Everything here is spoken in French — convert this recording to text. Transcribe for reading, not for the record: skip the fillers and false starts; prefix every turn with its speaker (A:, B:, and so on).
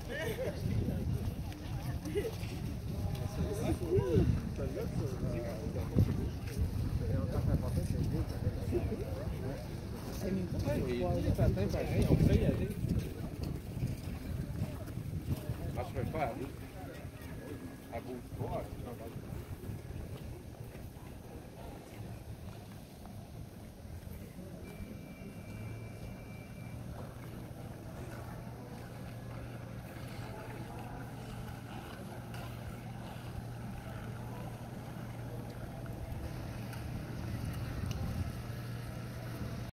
A: pareil, on peut y aller. Ah, je peux pas aller.